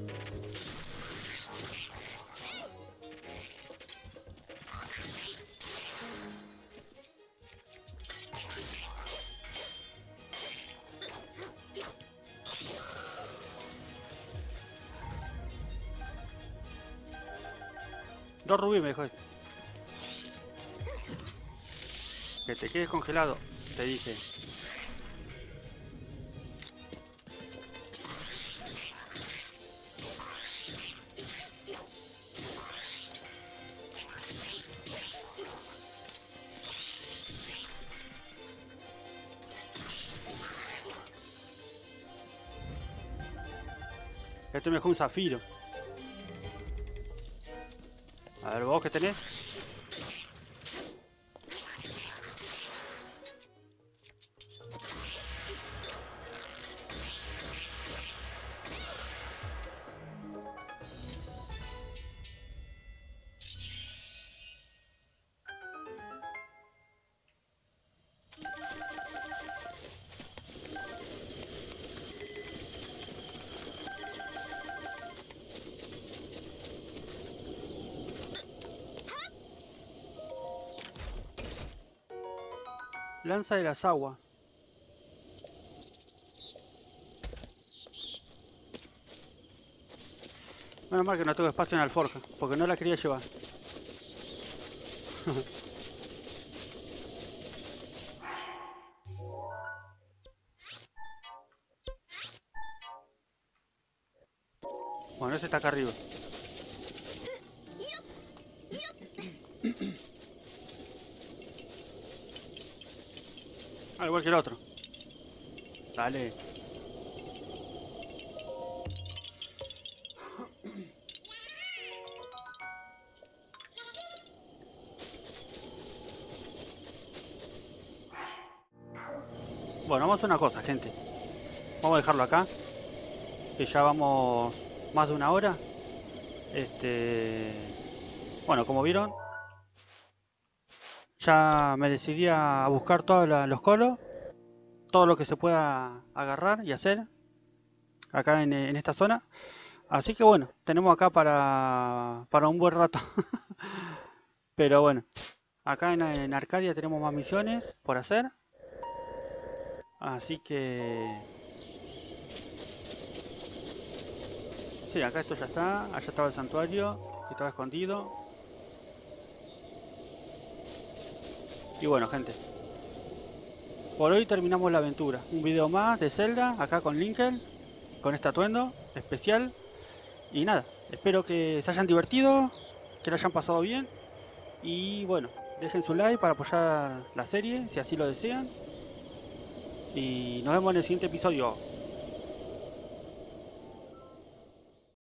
Dos rubí me dejó. Que te quedes congelado, te dije. Este me dejó un zafiro. A ver, vos qué tenés. Lanza de las aguas. Menos mal que no tengo espacio en la alforja, porque no la quería llevar. Bueno, ese está acá arriba. Ah, igual que el otro. Dale. Bueno, vamos a hacer una cosa, gente. Vamos a dejarlo acá. Que ya vamos más de una hora. Este... Bueno, como vieron, ya me decidí a buscar todos los colos. Todo lo que se pueda agarrar y hacer acá en, en esta zona. Así que bueno, tenemos acá para, para un buen rato. Pero bueno, acá en, en Arcadia tenemos más misiones por hacer. Así que... Sí, acá esto ya está. Allá estaba el santuario, que estaba escondido. Y bueno, gente, por hoy terminamos la aventura. Un video más de Zelda, acá con Linkel, con este atuendo especial. Y nada, espero que se hayan divertido, que lo hayan pasado bien. Y bueno, dejen su like para apoyar la serie, si así lo desean. Y nos vemos en el siguiente episodio.